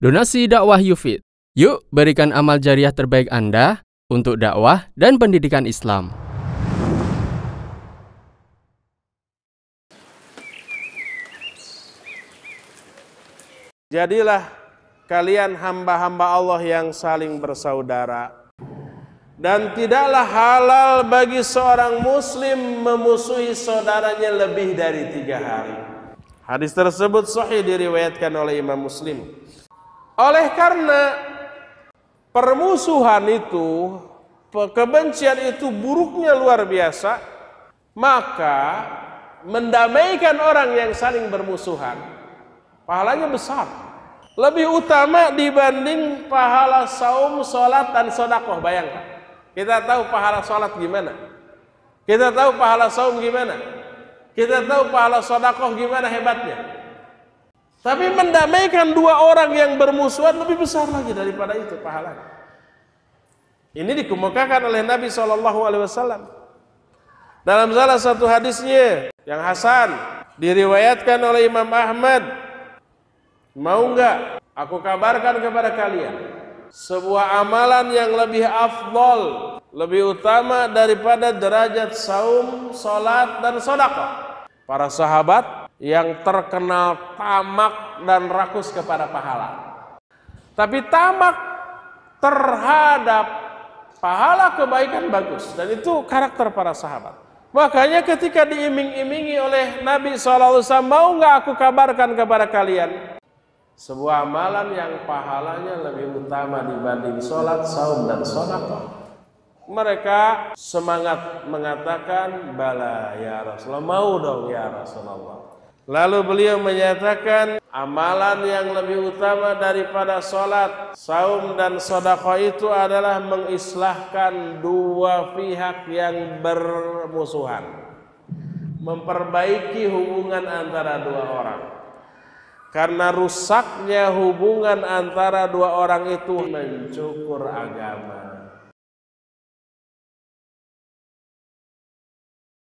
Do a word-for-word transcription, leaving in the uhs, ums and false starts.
Donasi dakwah Yufid. Yuk berikan amal jariah terbaik Anda untuk dakwah dan pendidikan Islam. Jadilah kalian hamba-hamba Allah yang saling bersaudara. Dan tidaklah halal bagi seorang muslim memusuhi saudaranya lebih dari tiga hari. Hadis tersebut sahih diriwayatkan oleh Imam Muslim. Oleh karena permusuhan itu, kebencian itu buruknya luar biasa, maka mendamaikan orang yang saling bermusuhan pahalanya besar, lebih utama dibanding pahala saum, sholat, dan sodakoh. Bayangkan, kita tahu pahala sholat gimana, kita tahu pahala saum gimana, kita tahu pahala sodakoh gimana hebatnya. Tapi mendamaikan dua orang yang bermusuhan lebih besar lagi daripada itu pahalanya. Ini dikemukakan oleh Nabi shallallahu alaihi wasallam dalam salah satu hadisnya yang hasan, diriwayatkan oleh Imam Ahmad. Mau enggak aku kabarkan kepada kalian sebuah amalan yang lebih afdol, lebih utama daripada derajat saum, salat, dan sedekah? Para sahabat yang terkenal tamak dan rakus kepada pahala, tapi tamak terhadap pahala kebaikan bagus, dan itu karakter para sahabat. Makanya ketika diiming-imingi oleh Nabi shallallahu alaihi wasallam, mau enggak aku kabarkan kepada kalian sebuah amalan yang pahalanya lebih utama dibanding sholat, saum, dan sedekah? Mereka semangat mengatakan, bala ya Rasulullah, mau dong ya Rasulullah. Lalu beliau menyatakan, amalan yang lebih utama daripada sholat, saum, dan sedekah itu adalah mengislahkan dua pihak yang bermusuhan, memperbaiki hubungan antara dua orang. Karena rusaknya hubungan antara dua orang itu mencukur agama.